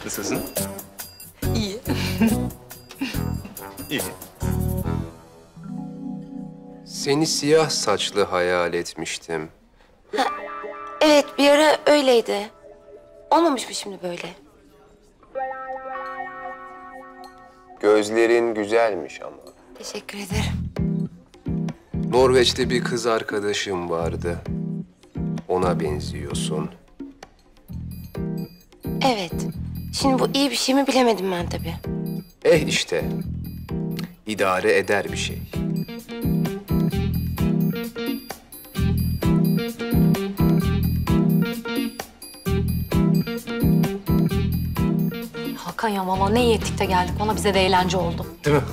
Nasılsın? İyi. İyi. Seni siyah saçlı hayal etmiştim. Evet, bir ara öyleydi. Olmamış mı şimdi böyle? Gözlerin güzelmiş ama. Teşekkür ederim. Norveç'te bir kız arkadaşım vardı. Ona benziyorsun. Evet. Şimdi bu iyi bir şey mi bilemedim ben tabii. İşte. İdare eder bir şey. Hakan ya valla ne iyi ettik de geldik. Ona bize de eğlence oldu. Değil mi?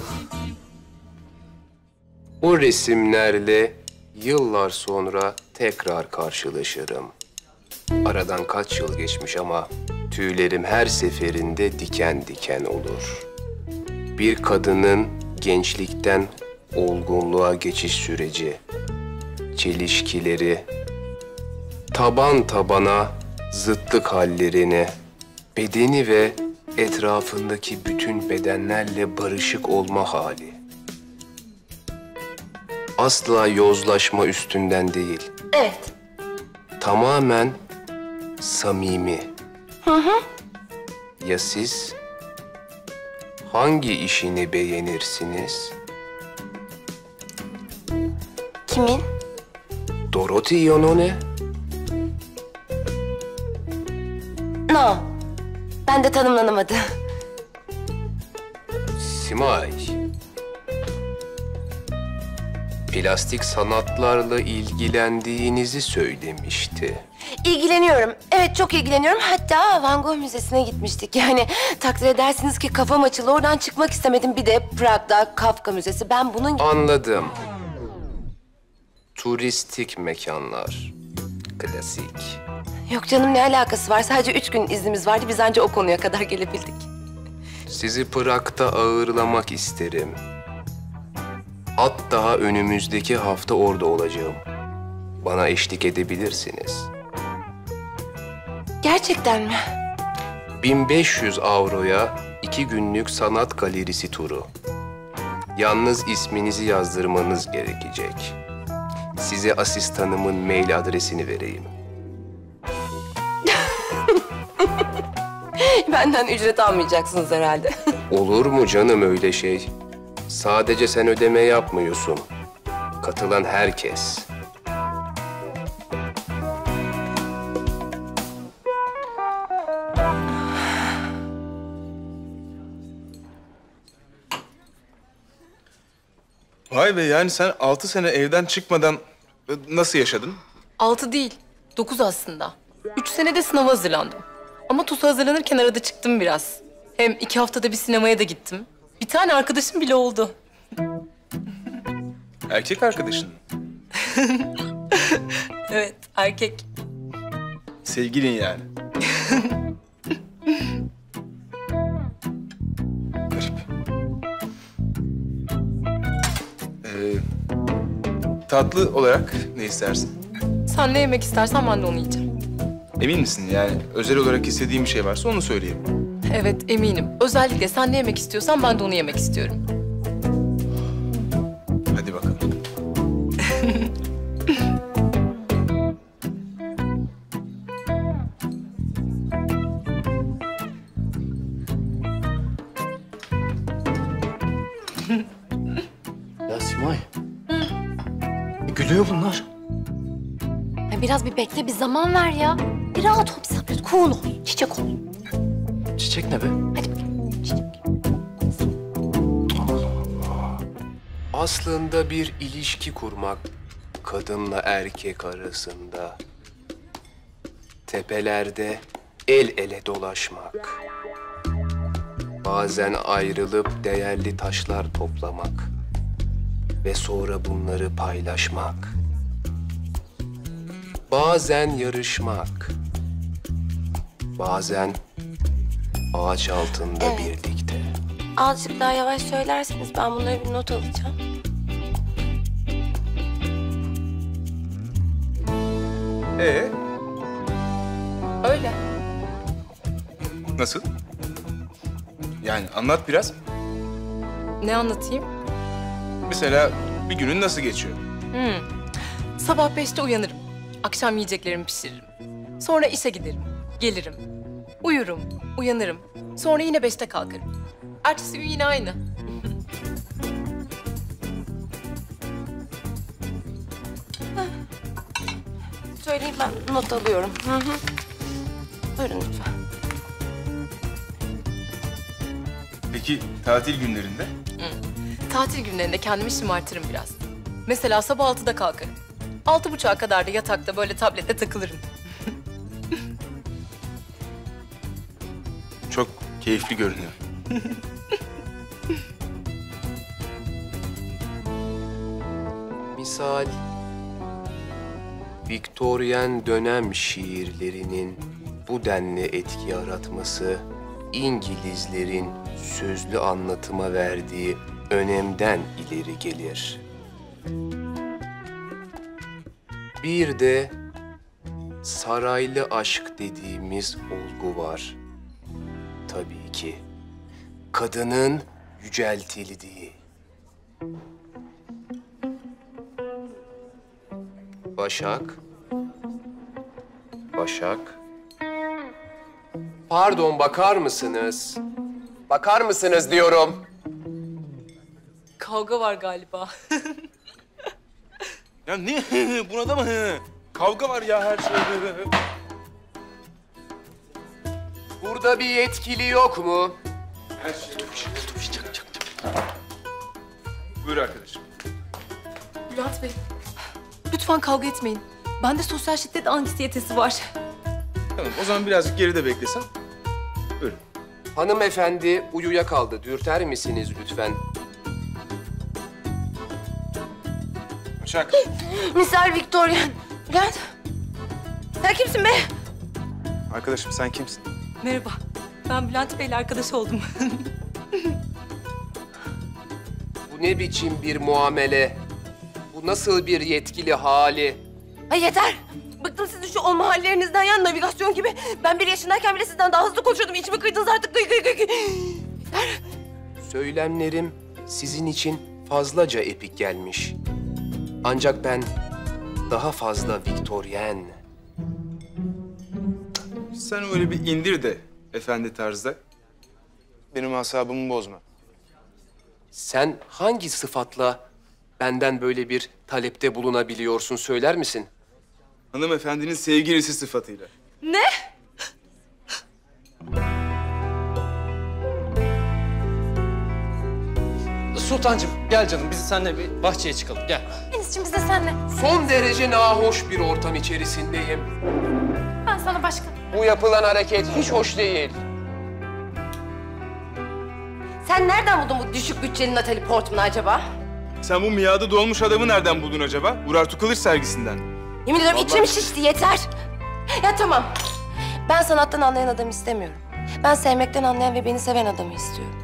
O resimlerle yıllar sonra tekrar karşılaşırım. Aradan kaç yıl geçmiş ama tüylerim her seferinde diken diken olur. Bir kadının gençlikten olgunluğa geçiş süreci, çelişkileri, taban tabana zıtlık hallerini, bedeni ve etrafındaki bütün bedenlerle barışık olma hali. Asla yozlaşma üstünden değil. Evet. Tamamen samimi. Ya siz hangi işini beğenirsiniz? Kimin? Dorothy Yonone? No. Ben de tanımlanamadı. Simay. Plastik sanatlarla ilgilendiğinizi söylemişti. İlgileniyorum. Evet, çok ilgileniyorum. Hatta Van Gogh Müzesi'ne gitmiştik. Yani takdir edersiniz ki kafam açıldı. Oradan çıkmak istemedim. Bir de Prag'da Kafka Müzesi. Ben bunun... Anladım. Turistik mekanlar. Klasik. Yok canım, ne alakası var? Sadece 3 gün iznimiz vardı. Biz anca o konuya kadar gelebildik. Sizi Prag'da ağırlamak isterim. Hatta önümüzdeki hafta orada olacağım. Bana eşlik edebilirsiniz. Gerçekten mi? 1500 avroya 2 günlük sanat galerisi turu. Yalnız isminizi yazdırmanız gerekecek. Size asistanımın mail adresini vereyim. Benden ücret almayacaksınız herhalde. Olur mu canım öyle şey? Sadece sen ödeme yapmıyorsun. Katılan herkes. Vay be, yani sen 6 sene evden çıkmadan nasıl yaşadın? 6 değil, 9 aslında. 3 senede sınava hazırlandım. Ama TUS'a hazırlanırken arada çıktım biraz. Hem 2 haftada bir sinemaya da gittim. Bir tane arkadaşım bile oldu. Erkek arkadaşın mı? Evet, erkek. Sevgilin yani. Garip. Tatlı olarak ne istersin? Sen ne yemek istersen ben de onu yiyeceğim. Emin misin yani? Özel olarak istediğin bir şey varsa onu söyleyeyim. Evet, eminim. Özellikle sen ne yemek istiyorsan ben de onu yemek istiyorum. Hadi bakalım. Ya Simay. Gülüyor bunlar. Ya biraz bir bekle, bir zaman ver ya. Bir rahat ol, bir sabret. Cool ol, çiçek ol. Çiçek ne be? Hadi bakalım, çiçek. Aslında bir ilişki kurmak kadınla erkek arasında. Tepelerde el ele dolaşmak. Bazen ayrılıp değerli taşlar toplamak. Ve sonra bunları paylaşmak. Bazen yarışmak. Bazen ağaç altında Evet. birlikte. Azıcık daha yavaş söylerseniz ben bunları bir not alacağım. Ee, Öyle. nasıl? Yani anlat biraz. Ne anlatayım? Mesela bir günün nasıl geçiyor? Sabah 5'te uyanırım. Akşam yiyeceklerimi pişiririm. Sonra işe giderim. Gelirim. Uyurum. Uyanırım. Sonra yine 5'te kalkarım. Ertesi gün yine aynı. Söyleyin, ben not alıyorum. Hı hı. Buyurun lütfen. Peki tatil günlerinde? Tatil günlerinde kendimi şımartırım biraz. Mesela sabah 6'da kalkarım. 6.30'a kadar da yatakta böyle tablette takılırım. Çok keyifli görünüyor. Misal, Viktoryen dönem şiirlerinin bu denli etki yaratması, İngilizlerin sözlü anlatıma verdiği önemden ileri gelir. Bir de saraylı aşk dediğimiz olgu var. Tabii ki kadının yüceltildiği. Başak. Başak. Pardon, bakar mısınız? Bakar mısınız diyorum. Kavga var galiba. Ya ne? Buna da mı? Kavga var ya her şeyde. Burada bir yetkili yok mu? Her şey. Buyur arkadaşım. Bülent Bey, lütfen kavga etmeyin. Bende sosyal şiddet anksiyetesi var. Tamam, o zaman birazcık geride beklesen. Buyurun. Hanımefendi uyuyakaldı. Dürter misiniz lütfen? Başak. Misal Victorian. Bülent. Sen kimsin be? Arkadaşım sen kimsin? Merhaba, ben Bülent Bey'le arkadaş oldum. Bu ne biçim bir muamele? Bu nasıl bir yetkili hali? Ay yeter. Bıktım sizin şu olma hallerinizden ya, navigasyon gibi. Ben 1 yaşındayken bile sizden daha hızlı konuşuyordum. İçimi kıydınız artık. Yeter. Söylemlerim sizin için fazlaca epik gelmiş. Ancak ben daha fazla Viktoryen. Sen öyle bir indir de efendi tarzda. Benim asabımı bozma. Sen hangi sıfatla benden böyle bir talepte bulunabiliyorsun, söyler misin? Hanımefendinin sevgilisi sıfatıyla. Ne? Sultancığım gel canım biz seninle bir bahçeye çıkalım gel. Enis'cim biz de seninle. Son derece nahoş bir ortam içerisindeyim. Ben sana başka. Bu yapılan hareket hiç hoş değil. Sen nereden buldun bu düşük bütçeli Natalie Portman'ı acaba? Sen bu miadı dolmuş adamı nereden buldun acaba? Urartu Kılıç sergisinden. Yemin ediyorum Vallahi- içim şişti, yeter. Ya tamam. Ben sanattan anlayan adamı istemiyorum. Ben sevmekten anlayan ve beni seven adamı istiyorum.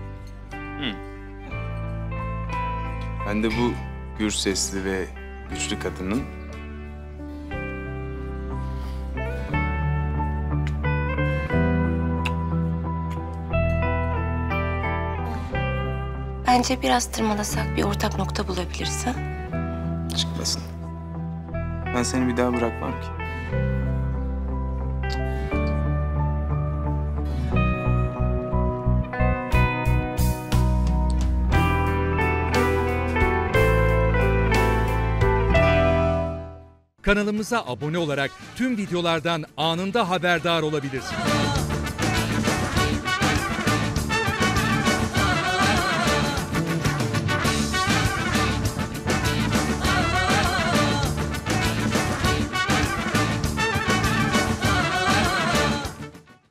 Ben de bu gür sesli ve güçlü kadının Bence biraz tırmalasak bir ortak nokta bulabiliriz ha? çıkmasın. Ben seni bir daha bırakmam ki. Kanalımıza abone olarak tüm videolardan anında haberdar olabilirsiniz.